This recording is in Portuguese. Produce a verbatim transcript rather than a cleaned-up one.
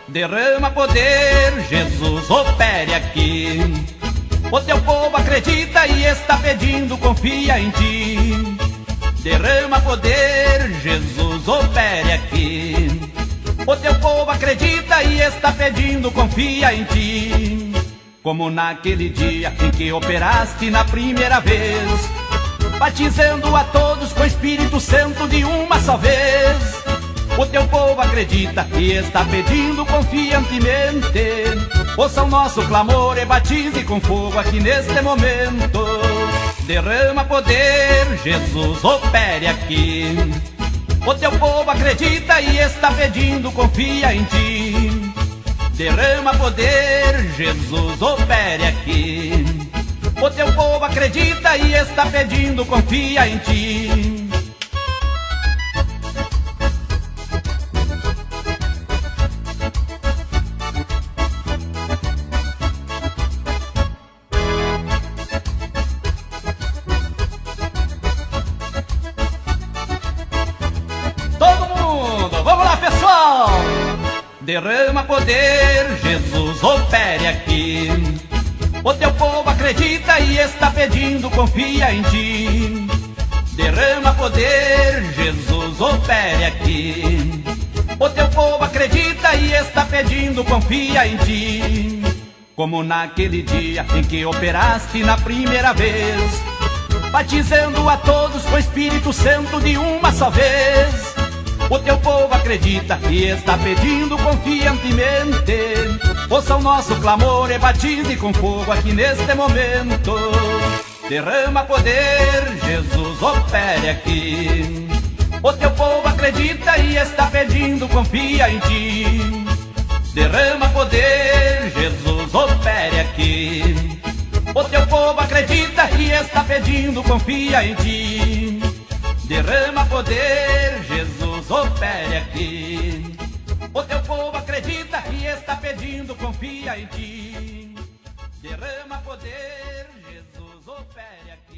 Derrama poder, Jesus, opere aqui. O teu povo acredita e está pedindo, confia em ti. Derrama poder, Jesus, opere aqui. O teu povo acredita e está pedindo, confia em ti. Como naquele dia em que operaste na primeira vez, batizando a todos com o Espírito Santo de uma só vez. O teu povo acredita e está pedindo confiantemente. Ouça o nosso clamor e batize com fogo aqui neste momento. Derrama poder, Jesus, opere aqui. O teu povo acredita e está pedindo, confia em ti. Derrama poder, Jesus, opere aqui. O teu povo acredita e está pedindo, confia em ti. Derrama poder, Jesus, opere aqui. O teu povo acredita e está pedindo, confia em ti. Derrama poder, Jesus, opere aqui. O teu povo acredita e está pedindo, confia em ti. Como naquele dia em que operaste na primeira vez, batizando a todos com o Espírito Santo de uma só vez. O teu povo acredita e está pedindo confiantemente. Ouça o nosso clamor e batize com fogo aqui neste momento. Derrama poder, Jesus, opere aqui. O teu povo acredita e está pedindo, confia em ti. Derrama poder, Jesus, opere aqui. O teu povo acredita e está pedindo, confia em ti. Derrama poder, Jesus, opere aqui. O teu povo acredita e está pedindo, confia em ti. Derrama poder, Jesus, opere aqui.